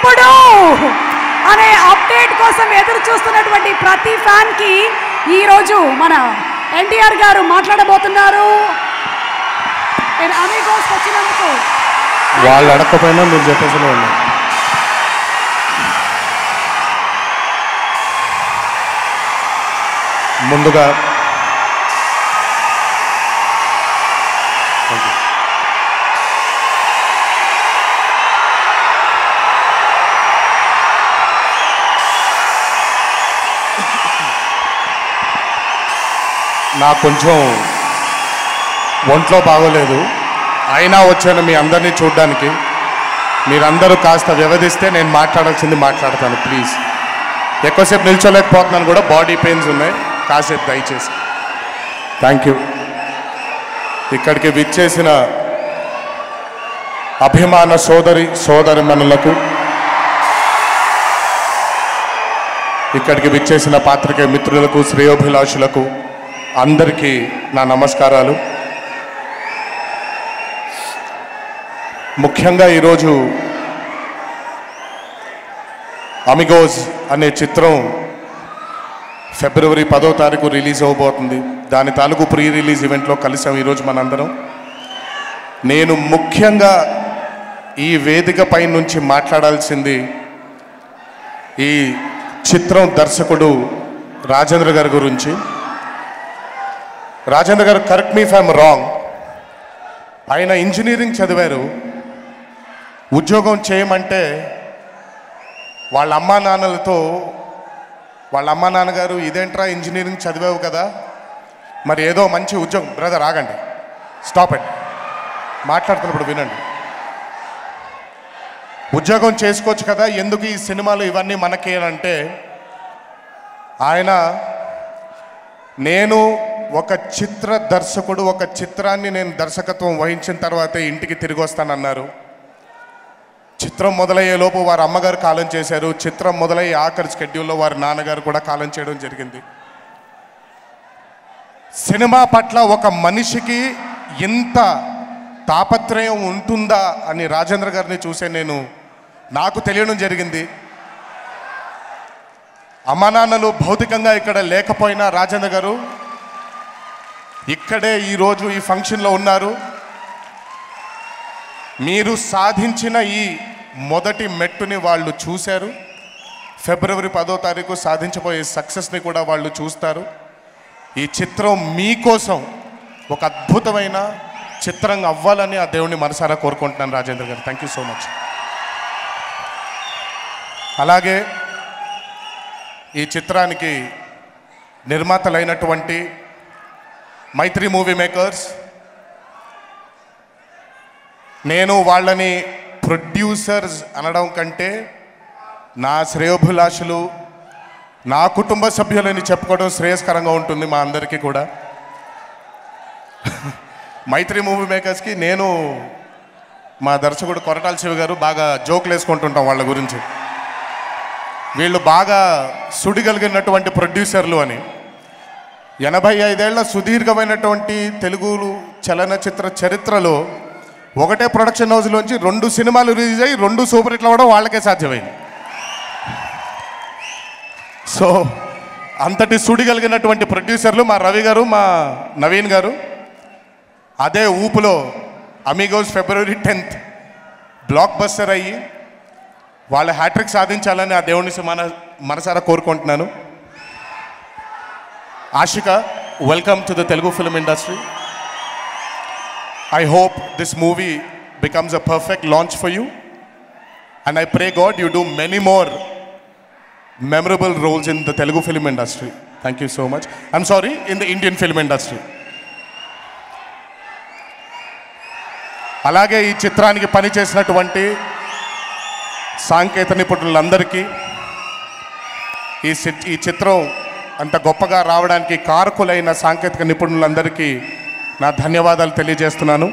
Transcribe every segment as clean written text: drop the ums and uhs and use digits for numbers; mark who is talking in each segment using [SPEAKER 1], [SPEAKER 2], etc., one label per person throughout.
[SPEAKER 1] ఎప్పుడు అనే అప్డేట్ కోసం ఎదురు చూస్తున్నటువంటి ప్రతి ఫ్యాన్కి ఈరోజు మన ఎన్టీఆర్ గారు మాట్లాడబోతున్నారు. అమిగోస్ వచ్చినందుకు
[SPEAKER 2] వాళ్ళు అడగకపోయినా మీరు చెప్పేసినే ఉన్నారు. ముందుగా నాకు కొంచెం ఒంట్లో బాగోలేదు, అయినా వచ్చాను మీ అందరినీ చూడడానికి. మీరందరూ కాస్త వ్యవధిస్తే నేను మాట్లాడాల్సింది మాట్లాడతాను ప్లీజ్. ఎక్కువసేపు నిల్చోలేకపోతున్నాను కూడా, బాడీ పెయిన్స్ ఉన్నాయి, కాసేపు దయచేసి. Thank you. ఇక్కడికి విచ్చేసిన అభిమాన సోదరిమణులకు, ఇక్కడికి విచ్చేసిన పాత్రికేయ మిత్రులకు, శ్రేయోభిలాషులకు అందరికీ నా నమస్కారాలు. ముఖ్యంగా ఈరోజు అమిగోస్ అనే చిత్రం ఫిబ్రవరి 10వ తారీఖు రిలీజ్ అవ్వబోతుంది. దాని తాలూకు ప్రీ రిలీజ్ ఈవెంట్లో కలిసాం ఈరోజు మనందరం. నేను ముఖ్యంగా ఈ వేదిక పై నుంచి మాట్లాడాల్సింది ఈ చిత్రం దర్శకుడు రాజేంద్ర గారి గురించి. Rajendra garu, correct me if I'm wrong, ఆయన ఇంజనీరింగ్ చదివారు. ఉద్యోగం చేయమంటే వాళ్ళ అమ్మా నాన్నలతో, వాళ్ళ అమ్మా నాన్నగారు ఇదేంట్రా ఇంజనీరింగ్ చదివావు కదా, మరి ఏదో మంచి ఉద్యోగం, బ్రదర్ ఆగండి, స్టాప్ ఇట్, మాట్లాడుతున్నప్పుడు వినండి. ఉద్యోగం చేసుకోవచ్చు కదా, ఎందుకు ఈ సినిమాలు ఇవన్నీ మనకి అంటే, ఆయన నేను ఒక చిత్ర దర్శకుడు, ఒక చిత్రాన్ని నేను దర్శకత్వం వహించిన తర్వాతే ఇంటికి తిరిగి వస్తానన్నారు. చిత్రం మొదలయ్యేలోపు వారి అమ్మగారు కాలం చేశారు. చిత్రం మొదలయ్యే ఆఖరి స్కెడ్యూల్లో వారి నాన్నగారు కూడా కాలం చేయడం జరిగింది. సినిమా పట్ల ఒక మనిషికి ఇంత తాపత్రయం ఉంటుందా అని రాజేంద్ర గారిని చూసే నాకు తెలియడం జరిగింది. అమ్మా నాన్నలు భౌతికంగా ఇక్కడ లేకపోయినా రాజేంద్ర గారు ఇక్కడే ఈరోజు ఈ ఫంక్షన్లో ఉన్నారు. మీరు సాధించిన ఈ మొదటి మెట్టుని వాళ్ళు చూశారు. ఫిబ్రవరి 10వ తారీఖు సాధించబోయే సక్సెస్ని కూడా వాళ్ళు చూస్తారు. ఈ చిత్రం మీకోసం ఒక అద్భుతమైన చిత్రంగా అవ్వాలని ఆ దేవుణ్ణి మనసారా కోరుకుంటున్నాను Rajendra garu. Thank you so much. అలాగే ఈ చిత్రానికి నిర్మాతలైనటువంటి మైత్రి మూవీ మేకర్స్, నేను వాళ్ళని ప్రొడ్యూసర్స్ అనడం కంటే నా శ్రేయోభిలాషులు, నా కుటుంబ సభ్యులని చెప్పుకోవడం శ్రేయస్కరంగా ఉంటుంది మా అందరికీ కూడా. మైత్రి మూవీ మేకర్స్కి నేను, మా దర్శకుడు కొరటాల శివ గారు బాగా జోకులు వేసుకుంటుంటాం వాళ్ళ గురించి. వీళ్ళు బాగా సుడిగలిగినటువంటి ప్రొడ్యూసర్లు అని. 85 ఏళ్ల సుదీర్ఘమైనటువంటి తెలుగు చలనచిత్ర చరిత్రలో ఒకటే ప్రొడక్షన్ హౌస్లోంచి 2 సినిమాలు రిలీజ్ అయ్యి 2 సూపర్ హిట్లు అవ్వడం వాళ్ళకే సాధ్యమైంది. సో అంతటి సుడిగలిగినటువంటి ప్రొడ్యూసర్లు మా రవి గారు, మా నవీన్ గారు. అదే ఊపులో అమిగోస్ ఫిబ్రవరి 10th బ్లాక్ బస్టర్ అయ్యి వాళ్ళ హ్యాట్రిక్ సాధించాలని ఆ దేవుని మనసారా కోరుకుంటున్నాను. Ashika, welcome to the Telugu film industry. I hope this movie becomes a perfect launch for you, and I pray God you do many more memorable roles in the Telugu film industry. Thank you so much. I'm sorry, in the Indian film industry. అలాగే ఈ చిత్రానికి పనిచేసినటువంటి సాంకేతిక నిపుణులందరికీ, ఈ చిత్రం అంత గొప్పగా రావడానికి కారకులైన సాంకేతిక నిపుణులందరికీ నా ధన్యవాదాలు తెలియజేస్తున్నాను.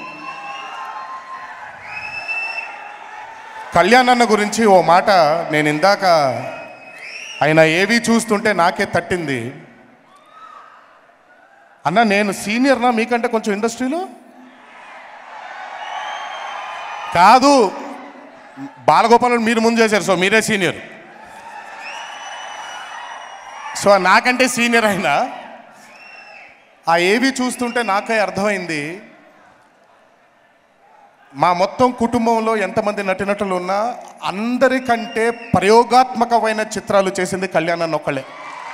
[SPEAKER 2] కళ్యాణ్ అన్న గురించి ఓ మాట నేను ఇందాక ఆయన ఏవి చూస్తుంటే నాకే తట్టింది. అన్న, నేను సీనియర్నా మీకంటే కొంచెం ఇండస్ట్రీలో? కాదు, బాలగోపాల్ మీరు ముందు చేశారు, సో మీరే సీనియర్. సో నాకంటే సీనియర్ అయినా ఆ ఏవి చూస్తుంటే నాకే అర్థమైంది, మా మొత్తం కుటుంబంలో ఎంతమంది నటినటులు ఉన్నా అందరికంటే ప్రయోగాత్మకమైన చిత్రాలు చేసింది కళ్యాణ్ అన్న ఒక్కళ్ళే.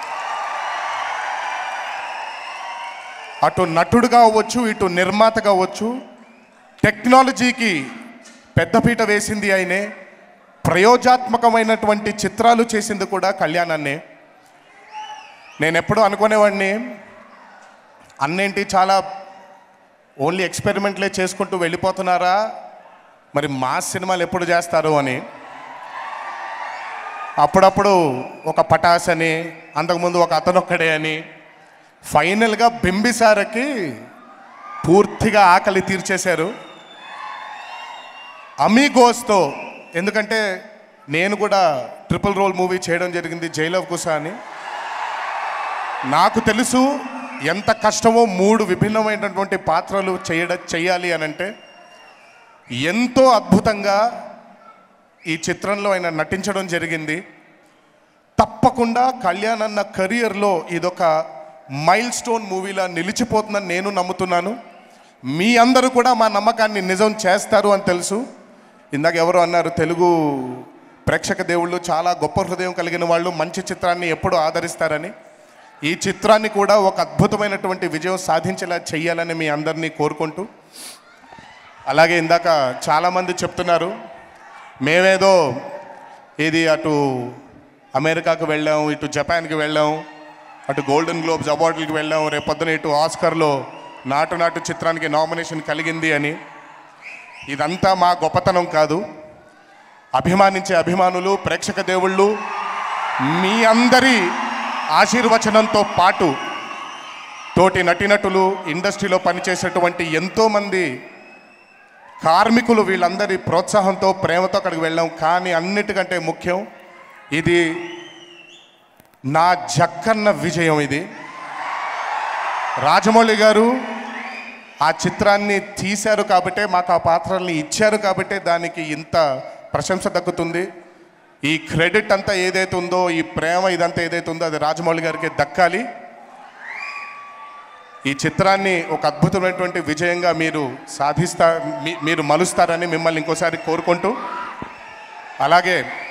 [SPEAKER 2] అటు నటుడుగా అవ్వచ్చు, ఇటు నిర్మాతగా అవ్వచ్చు, టెక్నాలజీకి పెద్దపీట వేసింది ఆయనే, ప్రయోగాత్మకమైనటువంటి చిత్రాలు చేసింది కూడా కళ్యాణ్ అన్నే. నేను ఎప్పుడూ అనుకునేవాడిని, అన్నేంటి చాలా ఓన్లీ ఎక్స్పెరిమెంట్లే చేసుకుంటూ వెళ్ళిపోతున్నారా, మరి మా సినిమాలు ఎప్పుడు చేస్తారు అని. అప్పుడప్పుడు ఒక పటాస్ అని, అంతకుముందు ఒక అతనొక్కడే అని, ఫైనల్గా బింబిసారకి పూర్తిగా ఆకలి తీర్చేశారు. అమీగోస్తో, ఎందుకంటే నేను కూడా ట్రిపుల్ రోల్ మూవీ చేయడం జరిగింది, జైల్ ఆఫ్ కుసా అని. నాకు తెలుసు ఎంత కష్టమో 3 విభిన్నమైనటువంటి పాత్రలు చేయాలి అని అంటే. ఎంతో అద్భుతంగా ఈ చిత్రంలో ఆయన నటించడం జరిగింది. తప్పకుండా కళ్యాణ్ అన్న కెరియర్లో ఇదొక మైల్ స్టోన్ మూవీలా నిలిచిపోతుందని నేను నమ్ముతున్నాను. మీ అందరూ కూడా మా నమ్మకాన్ని నిజం చేస్తారు అని తెలుసు. ఇందాక ఎవరో అన్నారు, తెలుగు ప్రేక్షక దేవుళ్ళు చాలా గొప్ప హృదయం కలిగిన వాళ్ళు, మంచి చిత్రాన్ని ఎప్పుడూ ఆదరిస్తారని. ఈ చిత్రాన్ని కూడా ఒక అద్భుతమైనటువంటి విజయం సాధించేలా చెయ్యాలని మీ అందరినీ కోరుకుంటూ, అలాగే ఇందాక చాలామంది చెప్తున్నారు మేమేదో ఇది అటు అమెరికాకు వెళ్ళాం, ఇటు జపాన్కి వెళ్ళాం, అటు గోల్డెన్ గ్లోబ్స్ అవార్డులకి వెళ్ళాం, రేపొద్దున ఇటు ఆస్కర్లో నాటు చిత్రానికి నామినేషన్ కలిగింది అని. ఇదంతా మా గొప్పతనం కాదు. అభిమానించే అభిమానులు, ప్రేక్షక దేవుళ్ళు మీ అందరి ఆశీర్వచనంతో పాటు తోటి నటినటులు, ఇండస్ట్రీలో పనిచేసేటువంటి ఎంతోమంది కార్మికులు, వీళ్ళందరి ప్రోత్సాహంతో, ప్రేమతో అక్కడికి వెళ్ళాం. కానీ అన్నిటికంటే ముఖ్యం, ఇది నా జక్కన్న విజయం. ఇది రాజమౌళి గారు ఆ చిత్రాన్ని తీశారు కాబట్టే, మాకు ఆ పాత్రల్ని ఇచ్చారు కాబట్టే దానికి ఇంత ప్రశంస దక్కుతుంది. ఈ క్రెడిట్ అంతా ఏదైతే ఉందో, ఈ ప్రేమ ఇదంతా ఏదైతే ఉందో, అది రాజమౌళి గారికి దక్కాలి. ఈ చిత్రాన్ని ఒక అద్భుతమైనటువంటి విజయంగా మీరు మీరు మలుస్తారని మిమ్మల్ని ఇంకోసారి కోరుకుంటూ, అలాగే